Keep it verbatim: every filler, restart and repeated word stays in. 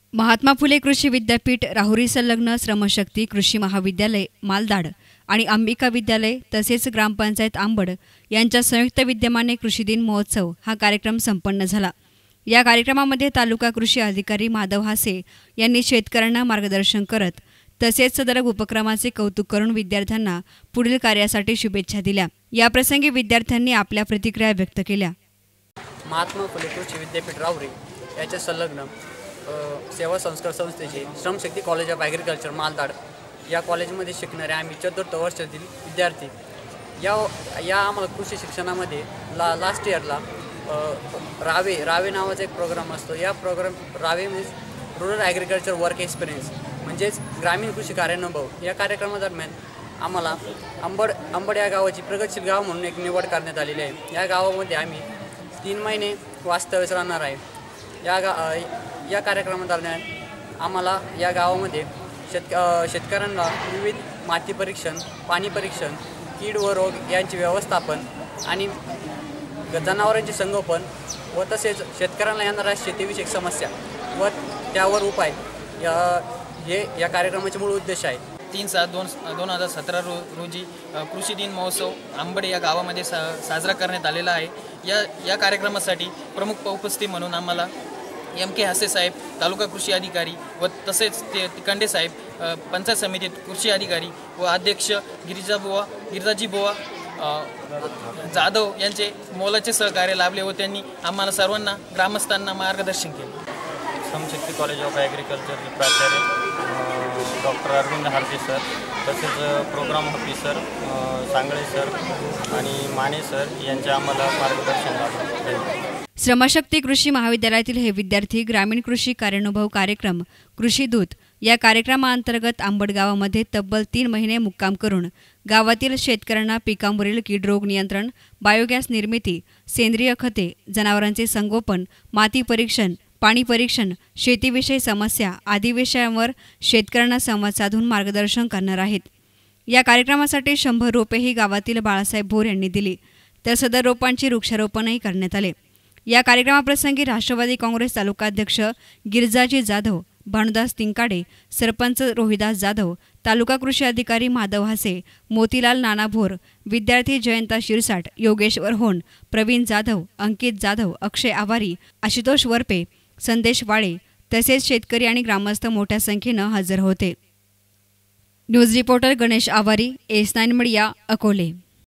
महात्मा फुले कृषी विद्यापीठ, राहुरी संलग्न श्रमशक्ती कृषी महाविद्यालय मालदाड आणि अंबिका विद्यालय तसेच ग्रामपंचायत आंबड यांच्या संयुक्त विद्यमाने कृषी दिन महोत्सव हा कार्यक्रम संपन्न झाला। या कार्यक्रमामध्ये तालुका कृषी अधिकारी माधव हासे यांनी शेतकऱ्यांना मार्गदर्शन करत तसेच सदर उपक्रमाचे कौतुक करून विद्यार्थ्यांना पुढील कार्यासाठी शुभेच्छा दिल्या। या प्रसंगी विद्यार्थ्यांनी आपल्या प्रतिक्रिया व्यक्त केल्या। महात्मा फुले कृषी विद्यापीठ राहुरी याच्या संलग्न सेवा संस्कार संस्थेचे Shramshakti college of agriculture Maldad या कॉलेजमध्ये शिकणारे आम्ही चतुर्थ वर्षातील विद्यार्थी या या आम्हाला कृषी शिक्षणामध्ये ला लास्ट इयरला रावे रावे नावाचा एक प्रोग्राम असतो। या प्रोग्राम रावे means rural agriculture work experience म्हणजेच ग्रामीण कृषी कार्यानुभव। या कार्यक्रमादरम्यान आम्हाला अंबड अंबड या गावाची प्रगतशील गाव म्हणून एक निवड करण्यात आलेली आहे। या गावामध्ये आम्ही तीन महिने वास्तव्यास राहणार आहे। या गा या कार्यक्रमादरम्यान आम्हाला या गावामध्ये शेतक शेतकऱ्यांना विविध माती परीक्षण, पाणी परीक्षण, कीड व रोग यांचे व्यवस्थापन आणि जनावरांचे संगोपन व तसेच शेतकऱ्यांना येणाऱ्या शेतीविषयक समस्या व त्यावर उपाय या हे या कार्यक्रमाचे मूळ उद्देश आहे। तीन सात दोन दोन हजार सतरा रो रोजी कृषी दिन महोत्सव आंबडे या गावामध्ये सा साजरा करण्यात आलेला आहे। या या कार्यक्रमासाठी प्रमुख उपस्थिती म्हणून आम्हाला एम के हासे साहेब तालुका कृषी अधिकारी व तसेच ते कंडे साहेब पंचायत समितीत कृषी अधिकारी व अध्यक्ष गिरिजा बुवा गिरिजाजी बुवा जाधव यांचे मोलाचे सहकार्य लाभले व त्यांनी आम्हाला सर्वांना ग्रामस्थांना मार्गदर्शन केले। श्रमशक्ती कॉलेज ऑफ ॲग्रिकल्चरचे प्राचार्य डॉक्टर अरविंद हार्जे सर तसेच प्रोग्राम ऑफिसर सांगळे सर आणि माने सर यांचे आम्हाला मार्गदर्शन लाभले। श्रमशक्ती कृषी महाविद्यालयातील हे विद्यार्थी ग्रामीण कृषी कार्यानुभव कार्यक्रम कृषी दूत या कार्यक्रमाअंतर्गत आंबड गावामध्ये तब्बल तीन महिने मुक्काम करून गावातील शेतकऱ्यांना पिकांवरील कीड रोग नियंत्रण, बायोगॅस निर्मिती, सेंद्रिय खते, जनावरांचे संगोपन, माती परीक्षण, पाणी परीक्षण, शेतीविषयी समस्या आदी विषयांवर शेतकऱ्यांना संवाद साधून मार्गदर्शन करणार आहेत। या कार्यक्रमासाठी शंभर रोपेही गावातील बाळासाहेब भोर यांनी दिली तर सदर रोपांची वृक्षारोपणही करण्यात आले। या कार्यक्रमाप्रसंगी राष्ट्रवादी काँग्रेस तालुकाध्यक्ष गिरिजाजी जाधव, भानुदास तिंकाडे, सरपंच रोहिदास जाधव, तालुका कृषी अधिकारी माधव हासे, मोतीलाल नाना भोर, विद्यार्थी जयंता शिरसाट, योगेश्वर होन, प्रवीण जाधव, अंकित जाधव, अक्षय आवारी, आशुतोष वरपे, संदेश वाळे तसेच शेतकरी आणि ग्रामस्थ मोठ्या संख्येनं हजर होते। News reporter Ganesh Awari, S nine media, Akole.